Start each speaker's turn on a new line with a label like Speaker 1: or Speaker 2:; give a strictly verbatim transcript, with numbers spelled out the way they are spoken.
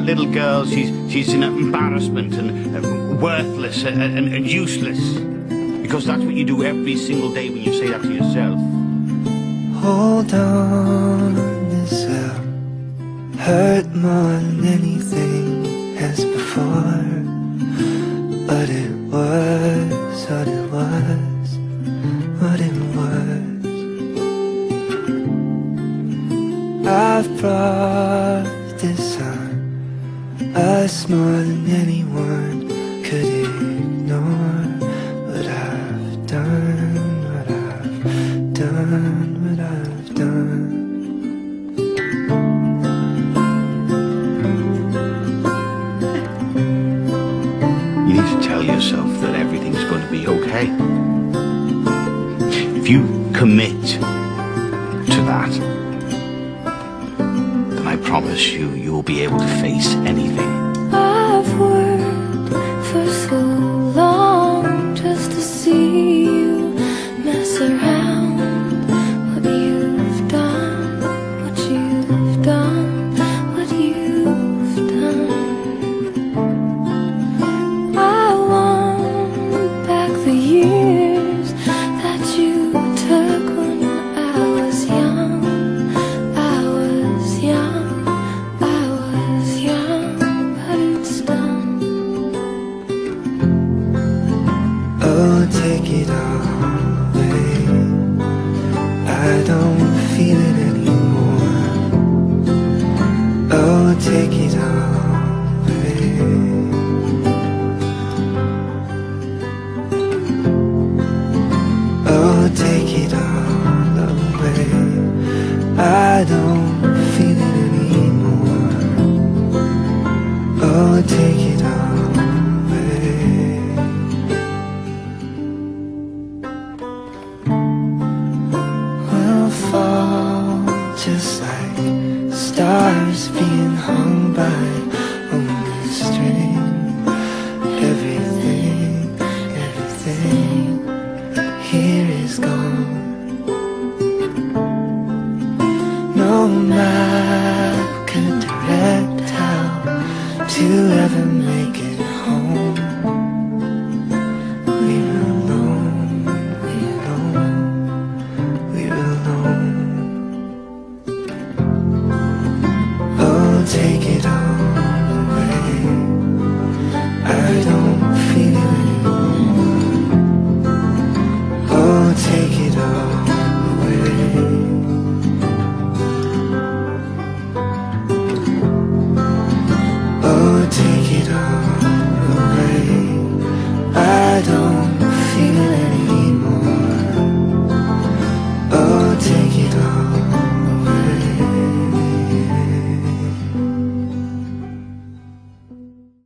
Speaker 1: that little girl, she's, she's an embarrassment and uh, worthless and, and, and useless. Because that's what you do every single day when you say that to yourself.
Speaker 2: Hold on, this will hurt more than anything as before. But it was what it was, what it was. I've brought this on us more than anyone could ignore. What I've done, what I've done, what I've done.
Speaker 1: You need to tell yourself that everything's going to be okay. If you commit to that, then I promise you, you'll be able to face anything.
Speaker 3: I've worked for so long just to see you mess around. What you've done, what you've done, what you've done. I want back the years that you took when I was young. I was young, I was young, but it's done.
Speaker 2: Oh, take it all away. I don't feel it anymore. Oh, take it all away. Oh, take it all away. I don't feel it anymore. Oh, take it all away. We'll fall just like stars being hung by only string. Everything, everything here is gone. No map could direct how to ever make it